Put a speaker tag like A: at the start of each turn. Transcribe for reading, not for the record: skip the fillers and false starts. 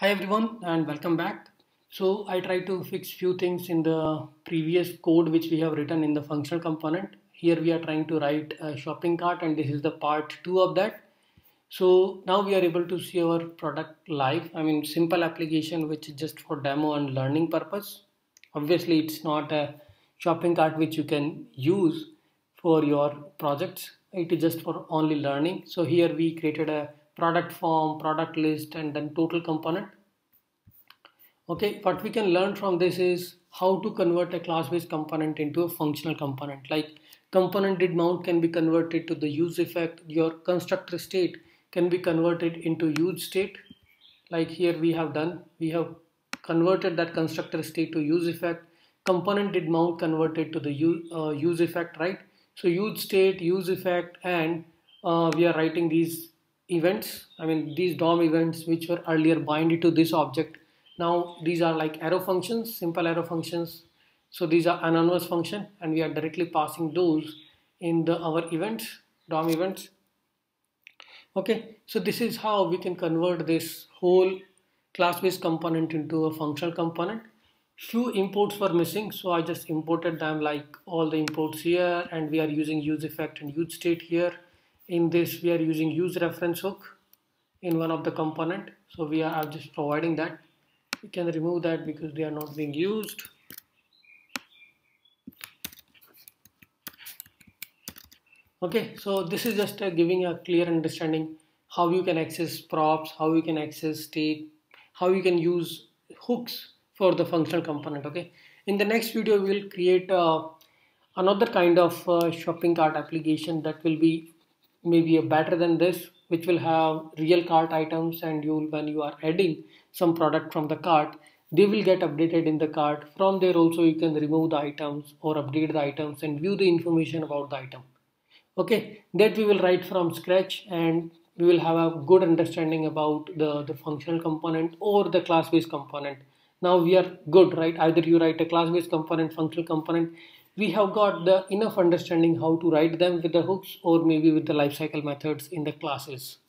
A: Hi everyone and welcome back. So I tried to fix few things in the previous code which we have written in the functional component. Here we are trying to write a shopping cart and this is the part 2 of that. So now we are able to see our product live. I mean simple application which is just for demo and learning purpose. Obviously it's not a shopping cart which you can use for your projects. It is just for only learning. So here we created a product form, product list and then total component. Okay, what we can learn from this is how to convert a class-based component into a functional component. Like component did mount can be converted to the use effect. Your constructor state can be converted into use state. Like here we have done, we have converted that constructor state to use effect. Component did mount converted to the use effect, right? So use state, use effect, and we are writing these events. I mean these DOM events which were earlier binded to this object. Now these are like arrow functions, simple arrow functions. So these are anonymous function and we are directly passing those in our events, DOM events. Okay, so this is how we can convert this whole class-based component into a functional component. Few imports were missing, so I just imported them like all the imports here, and we are using use effect and use state here. In this, we are using use reference hook in one of the component. So I'm just providing that. We can remove that because they are not being used. Okay, so this is just giving a clear understanding how you can access props, how you can access state, how you can use hooks for the functional component. Okay, in the next video we will create another kind of shopping cart application that will be maybe a better than this, which will have real cart items, and when you are adding some product from the cart, they will get updated in the cart. From there also you can remove the items or update the items and view the information about the item. Okay, that we will write from scratch, and we will have a good understanding about the functional component or the class-based component. Now we are good, right? Either you write a class-based component, functional component. We have got the enough understanding how to write them with the hooks or maybe with the lifecycle methods in the classes.